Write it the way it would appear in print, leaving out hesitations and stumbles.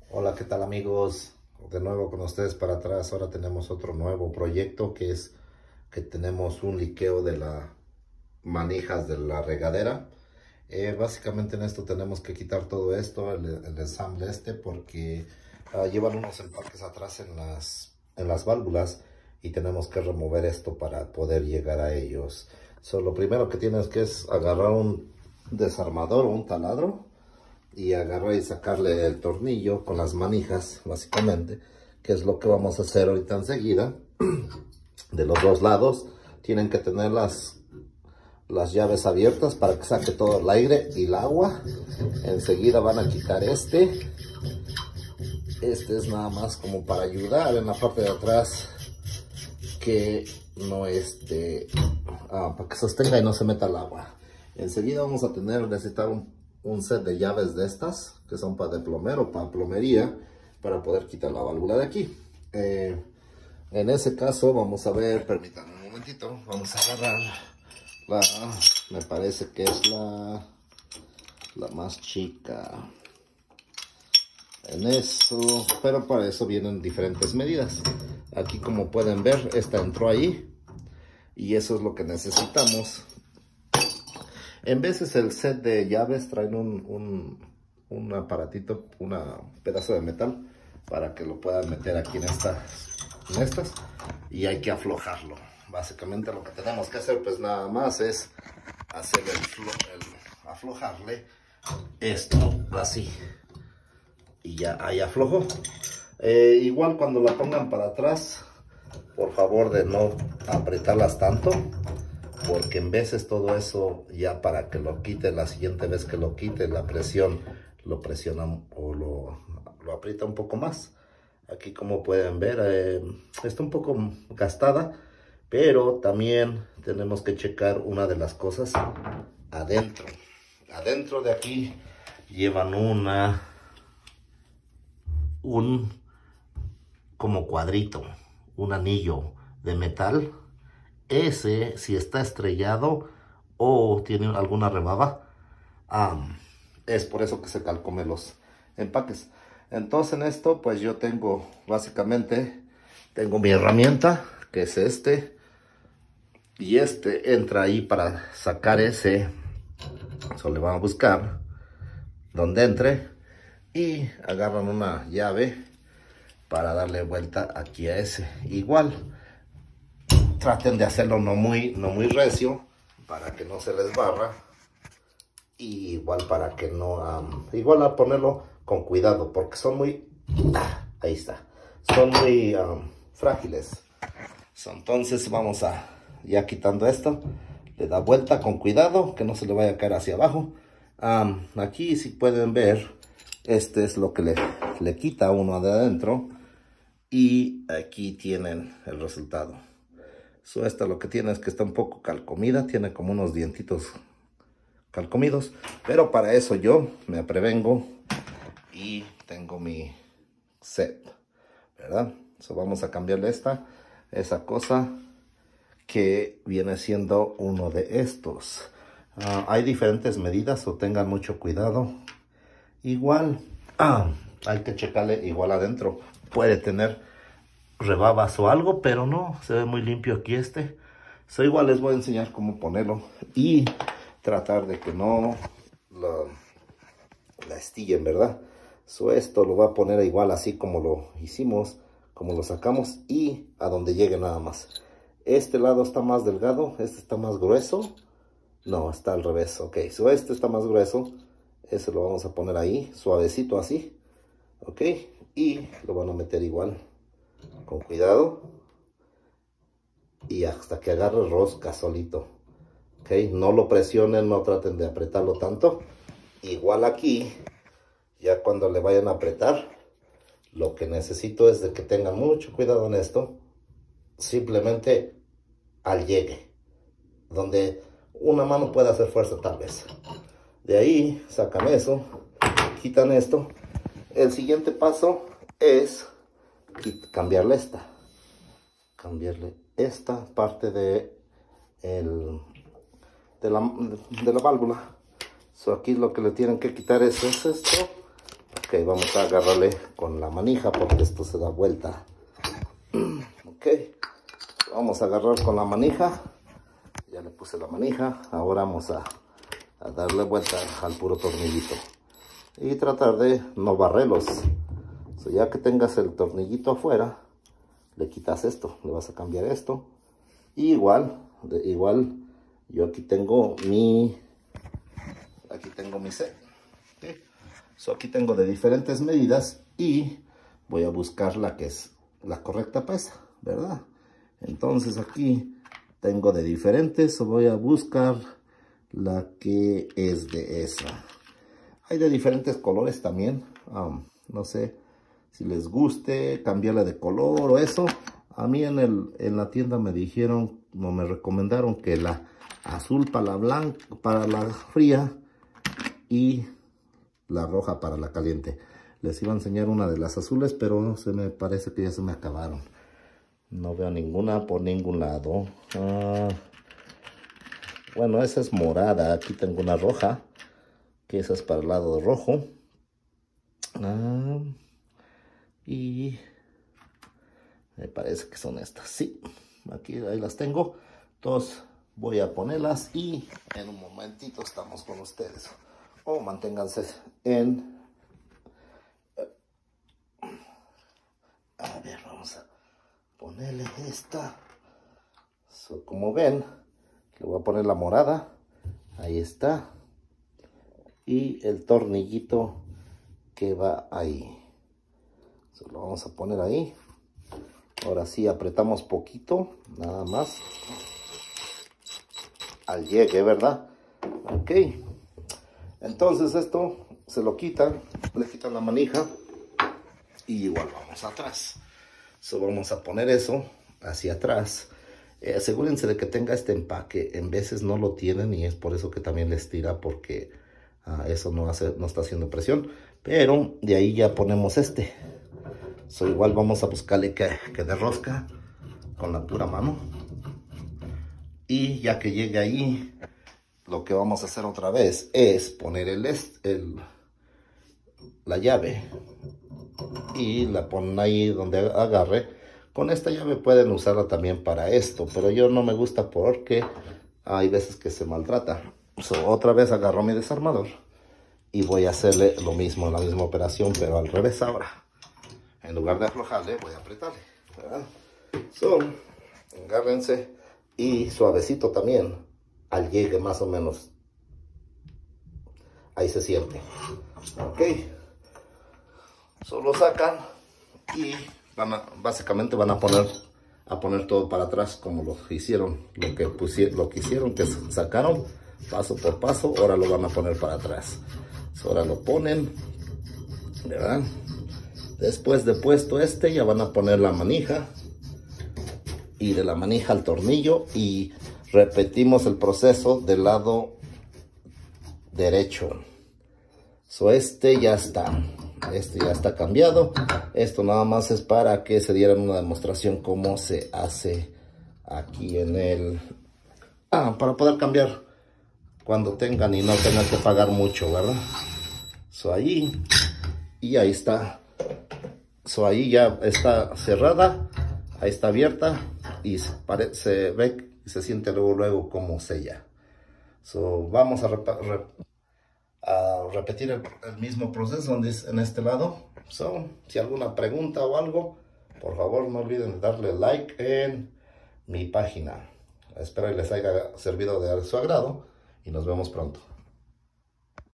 Hola, ¿qué tal amigos? De nuevo con ustedes para atrás. Ahora tenemos otro nuevo proyecto que es que tenemos un liqueo de las manijas de la regadera. Básicamente en esto tenemos que quitar todo esto, el ensamble porque llevan unos empaques atrás en las válvulas y tenemos que remover esto para poder llegar a ellos. Lo primero que tienes que es agarrar un desarmador o un taladro y agarrar y sacarle el tornillo con las manijas, básicamente, que es lo que vamos a hacer ahorita enseguida. De los dos lados tienen que tener las llaves abiertas para que saque todo el aire y el agua. Enseguida van a quitar este es nada más como para ayudar en la parte de atrás, que no para que sostenga y no se meta el agua. Enseguida vamos a necesitar un set de llaves de estas, que son para de plomero, para plomería, para poder quitar la válvula de aquí. En ese caso vamos a ver, permítanme un momentito, vamos a agarrar me parece que es la más chica. En eso, pero para eso vienen diferentes medidas. Aquí, como pueden ver, esta entró ahí y eso es lo que necesitamos. En veces el set de llaves traen un aparatito, un pedazo de metal para que lo puedan meter aquí en estas, y hay que aflojarlo. Básicamente lo que tenemos que hacer pues nada más es hacer aflojarle esto así y ya ahí aflojó. Igual cuando la pongan para atrás, por favor de no apretarlas tanto, porque en veces todo eso, ya para que lo quite, la siguiente vez que lo quite, la presión lo presiona o lo aprieta un poco más. Aquí, como pueden ver, está un poco gastada, pero también tenemos que checar una de las cosas adentro. Adentro de aquí llevan un como cuadrito, un anillo de metal. Ese, si está estrellado o tiene alguna rebaba, es por eso que se calcome los empaques. Entonces en esto pues yo básicamente tengo mi herramienta, que es y entra ahí para sacar ese. Le van a buscar donde entre y agarran una llave para darle vuelta aquí a ese. Igual traten de hacerlo no muy recio, para que no se les barra, y igual para que no, igual a ponerlo con cuidado, porque son muy, ahí está, son muy frágiles. Entonces vamos ya quitando esto, le da vuelta con cuidado, que no se le vaya a caer hacia abajo. Aquí, si pueden ver, es lo que le quita uno de adentro, y aquí tienen el resultado. Esta lo que tiene es que está un poco calcomida, tiene como unos dientitos calcomidos, pero para eso yo me prevengo y tengo mi set, ¿verdad? Vamos a cambiarle esa cosa que viene siendo uno de estos. Hay diferentes medidas, o tengan mucho cuidado. Igual hay que checarle igual adentro, puede tener rebabas o algo, pero no, se ve muy limpio aquí igual les voy a enseñar cómo ponerlo y tratar de que no la estillen, ¿verdad? Esto lo voy a poner igual así como lo hicimos, como lo sacamos, y a donde llegue nada más. Este lado está más delgado, este está más grueso. No, está al revés, ok. Este está más grueso, ese lo vamos a poner ahí, suavecito así, ok. Y lo van a meter igual, con cuidado, y hasta que agarre rosca solito, ok. No lo presionen, no traten de apretarlo tanto. Igual aquí, ya cuando le vayan a apretar, lo que necesito es de que tengan mucho cuidado en esto. Simplemente al llegue, donde una mano puede hacer fuerza tal vez. De ahí sacan eso, quitan esto. El siguiente paso es cambiarle esta parte de la válvula. Aquí lo que le tienen que quitar es esto, Ok, vamos a agarrarle con la manija porque esto se da vuelta. Ok, vamos a agarrar con la manija. Ya le puse la manija. Ahora vamos a darle vuelta al puro tornillito. Y tratar de no barrerlos. Ya que tengas el tornillito afuera, le quitas esto. Le vas a cambiar esto. Y igual yo aquí tengo mi set. Okay. Aquí tengo de diferentes medidas y voy a buscar la que es la correcta pesa, ¿verdad? Entonces aquí tengo de diferentes, voy a buscar la que es de esa. Hay de diferentes colores también. No sé si les guste cambiarla de color o eso. A mí en la tienda me dijeron, no me recomendaron que la azul para la blanca, para la fría y la roja para la caliente. Les iba a enseñar una de las azules, pero se me parece que ya se me acabaron. No veo ninguna por ningún lado. Bueno, esa es morada. Aquí tengo una roja, que esa es para el lado rojo. Y me parece que son estas. Sí, aquí ahí las tengo. Entonces voy a ponerlas y en un momentito estamos con ustedes. Manténganse en... A ver, vamos a ponerle esta. Como ven, le voy a poner la morada. Ahí está. Y el tornillito que va ahí. Lo vamos a poner ahí. Ahora sí, apretamos poquito, nada más. Al llegue, ¿verdad? Ok. Entonces esto se lo quitan, le quitan la manija y igual vamos atrás. Vamos a poner eso hacia atrás. Asegúrense de que tenga este empaque. En veces no lo tienen y es por eso que también les tira, porque eso no está haciendo presión. Pero de ahí ya ponemos este. Igual vamos a buscarle que de rosca con la pura mano. Y ya que llegue ahí, lo que vamos a hacer otra vez es poner la llave y la ponen ahí donde agarre. Con esta llave pueden usarla también para esto, pero yo no me gusta porque hay veces que se maltrata. Otra vez agarro mi desarmador y voy a hacerle lo mismo, la misma operación, pero al revés ahora. En lugar de aflojarle, voy a apretarle, ¿verdad? Agárrense y suavecito también, al llegue más o menos. Ahí se siente. Ok. Lo sacan y básicamente van a poner todo para atrás como lo hicieron, lo que hicieron, que sacaron paso por paso. Ahora lo van a poner para atrás. Ahora lo ponen, ¿verdad? Después de puesto ya van a poner la manija y de la manija al tornillo y repetimos el proceso del lado derecho. Ya está cambiado. Esto nada más es para que se dieran una demostración cómo se hace aquí en el... para poder cambiar cuando tengan y no tengan que pagar mucho, ¿verdad? Ahí, y ahí está. Ahí ya está cerrada, ahí está abierta y se ve y se siente luego como sella. Vamos a repetir el mismo proceso en este lado. Si alguna pregunta o algo, por favor no olviden darle like en mi página. Espero que les haya servido de su agrado y nos vemos pronto.